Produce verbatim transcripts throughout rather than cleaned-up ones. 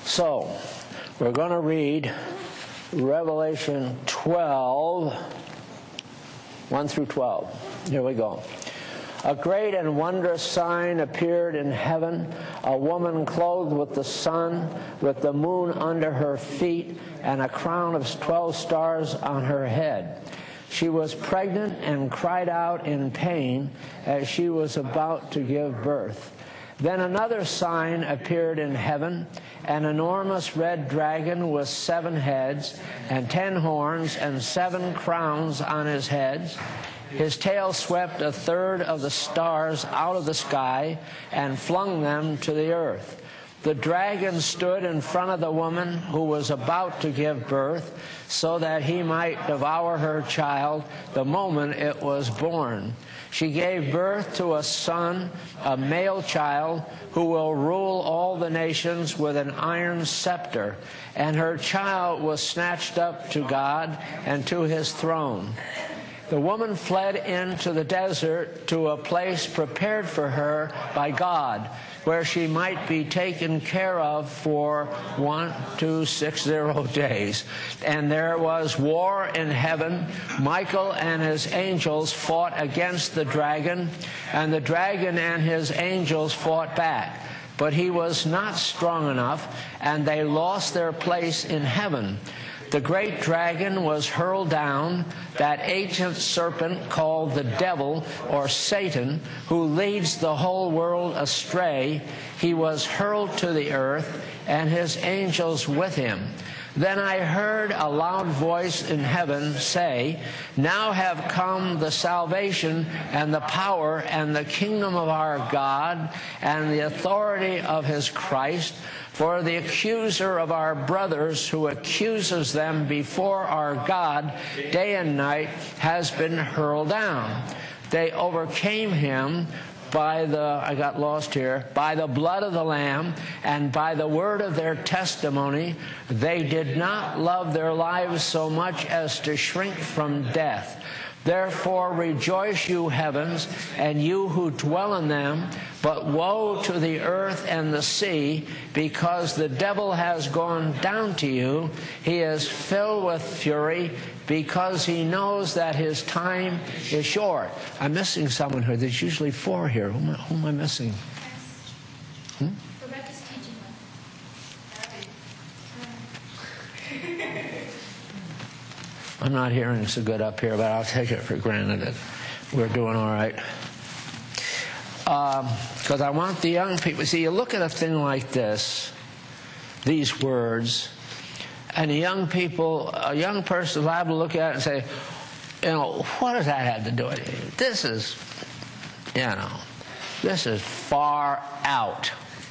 So, we're going to read Revelation twelve, one through twelve. Here we go. A great and wondrous sign appeared in heaven, a woman clothed with the sun, with the moon under her feet, and a crown of twelve stars on her head. She was pregnant and cried out in pain as she was about to give birth. Then another sign appeared in heaven, an enormous red dragon with seven heads and ten horns and seven crowns on his heads. His tail swept a third of the stars out of the sky and flung them to the earth. The dragon stood in front of the woman who was about to give birth, so that he might devour her child the moment it was born. She gave birth to a son, a male child, who will rule all the nations with an iron scepter, and her child was snatched up to God and to his throne. The woman fled into the desert to a place prepared for her by God, where she might be taken care of for one, two, six, zero days. And there was war in heaven. Michael and his angels fought against the dragon, and the dragon and his angels fought back. But he was not strong enough, and they lost their place in heaven. The great dragon was hurled down, that ancient serpent called the devil or Satan, who leads the whole world astray. He was hurled to the earth, and his angels with him. Then I heard a loud voice in heaven say, "Now have come the salvation and the power and the kingdom of our God and the authority of his Christ. For the accuser of our brothers, who accuses them before our God day and night, has been hurled down. They overcame him by the, I got lost here, by the blood of the Lamb and by the word of their testimony. They did not love their lives so much as to shrink from death. Therefore rejoice, you heavens, and you who dwell in them. But woe to the earth and the sea, because the devil has gone down to you. He is filled with fury, because he knows that his time is short." I'm missing someone here. There's usually four here. Who am I, who am I missing? Hmm? Rebecca's teaching I'm not hearing so good up here, but I'll take it for granted that we're doing all right. Because um, I want the young people, see, you look at a thing like this, these words, and the young people, a young person is liable to look at it and say, you know, what does that have to do with it? This is, you know, this is far out.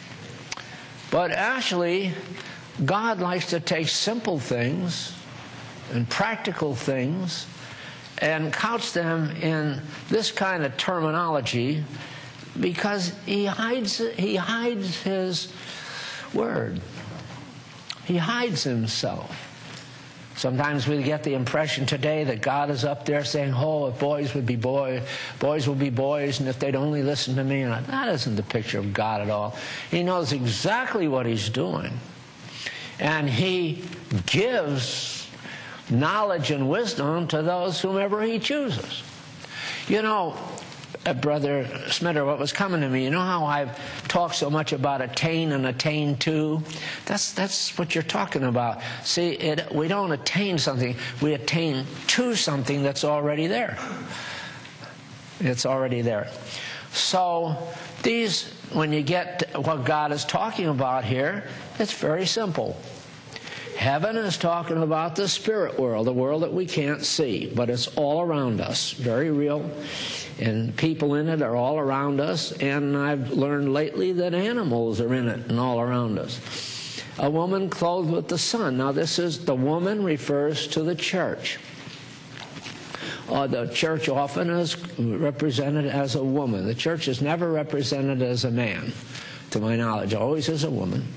But actually, God likes to take simple things and practical things and couch them in this kind of terminology, because he hides he hides his word. He hides himself. Sometimes we get the impression today that God is up there saying, "Oh, if boys would be boys, boys will be boys, and if they'd only listen to me." And that isn't the picture of God at all. He knows exactly what he's doing, and he gives knowledge and wisdom to those whomever he chooses. You know, uh, Brother Smitter, what was coming to me, you know how I've talked so much about attain and attain to? That's, that's what you're talking about. See, it, we don't attain something, we attain to something that's already there. It's already there. So these, when you get to what God is talking about here, it's very simple. Heaven is talking about the spirit world, the world that we can't see, but it's all around us, very real, and people in it are all around us, and I've learned lately that animals are in it and all around us. A woman clothed with the sun. Now this is, the woman refers to the church. Uh, the church often is represented as a woman. The church is never represented as a man, to my knowledge, always as a woman.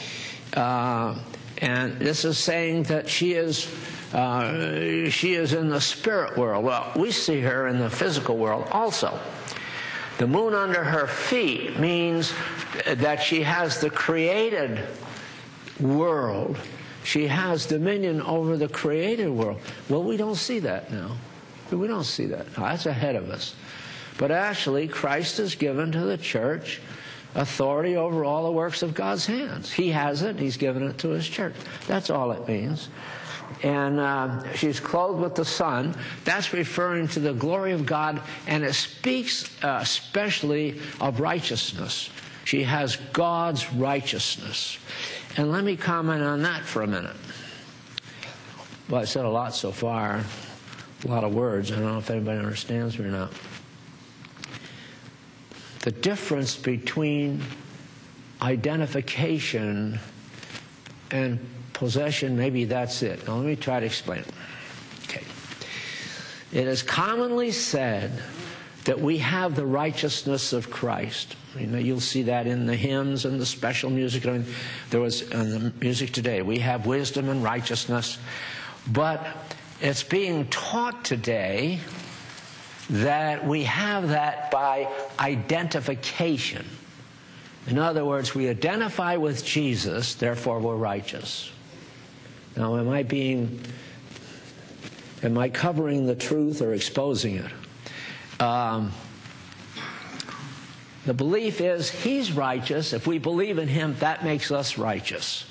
Uh, And this is saying that she is, uh, she is in the spirit world. Well, we see her in the physical world also. The moon under her feet means that she has the created world. She has dominion over the created world. Well, we don't see that now. We don't see that. Now, that's ahead of us. But actually, Christ has given to the church authority over all the works of God's hands. He has it. He's given it to his church. That's all it means. And uh, she's clothed with the sun. That's referring to the glory of God, and it speaks uh, especially of righteousness. She has God's righteousness. And let me comment on that for a minute. Well, I said a lot so far, a lot of words. I don't know if anybody understands me or not. The difference between identification and possession, maybe that's it. Now, let me try to explain it. Okay. It is commonly said that we have the righteousness of Christ. You know, you'll see that in the hymns and the special music. I mean, there was in the music today. We have wisdom and righteousness. But it's being taught today that we have that by identification. In other words, we identify with Jesus, therefore we're righteous. Now, am I being, am I covering the truth or exposing it? Um, the belief is he's righteous. If we believe in him, that makes us righteous.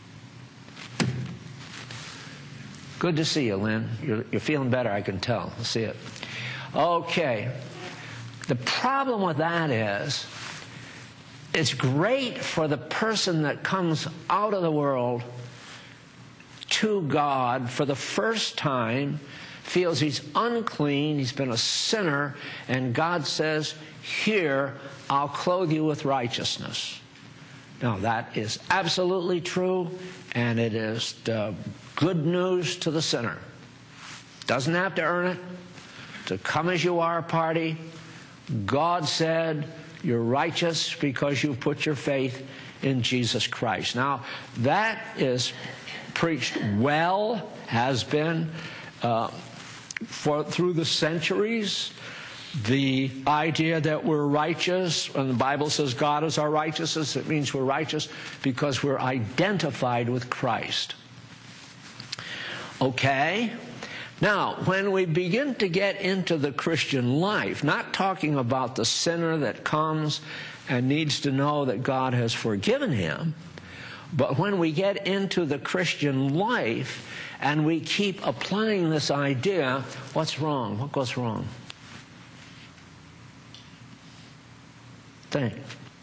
Good to see you, Lynn. You're, you're feeling better, I can tell. I see it. Okay. The problem with that is, it's great for the person that comes out of the world to God for the first time, feels he's unclean, he's been a sinner, and God says, here, I'll clothe you with righteousness. Now, that is absolutely true, and it is the good news to the sinner. Doesn't have to earn it. To come as you are party. God said you're righteous because you've put your faith in Jesus Christ. Now, that is preached well, has been uh, for through the centuries. The idea that we're righteous, when the Bible says God is our righteousness, it means we're righteous because we're identified with Christ. Okay? Now, when we begin to get into the Christian life, not talking about the sinner that comes and needs to know that God has forgiven him, but when we get into the Christian life and we keep applying this idea, what's wrong? What goes wrong? Think.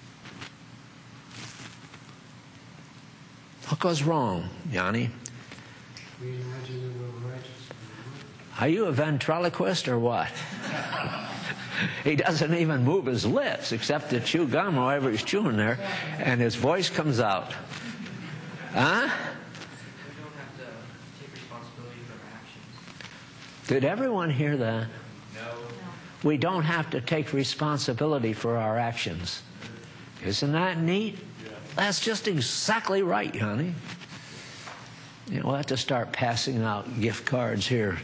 What goes wrong, Yanni? We imagine that we're righteous. Are you a ventriloquist or what? He doesn't even move his lips except to chew gum or whatever he's chewing there, and his voice comes out. Huh? We don't have to take responsibility for our actions. Did everyone hear that? No. We don't have to take responsibility for our actions. Isn't that neat? Yeah. That's just exactly right, honey. You know, we'll have to start passing out gift cards here.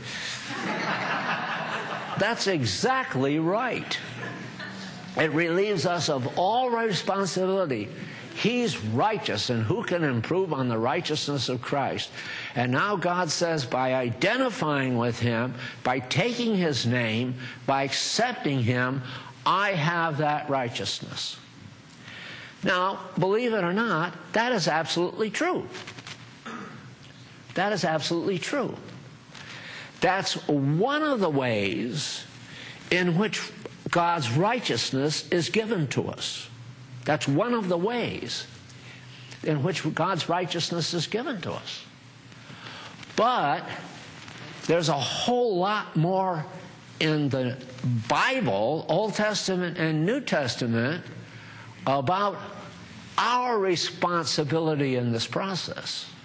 That's exactly right. It relieves us of all responsibility. He's righteous, and who can improve on the righteousness of Christ? And now God says, by identifying with him, by taking his name, by accepting him, I have that righteousness. Now, believe it or not, that is absolutely true. That is absolutely true. That's one of the ways in which God's righteousness is given to us. That's one of the ways in which God's righteousness is given to us. But there's a whole lot more in the Bible, Old Testament and New Testament, about our responsibility in this process.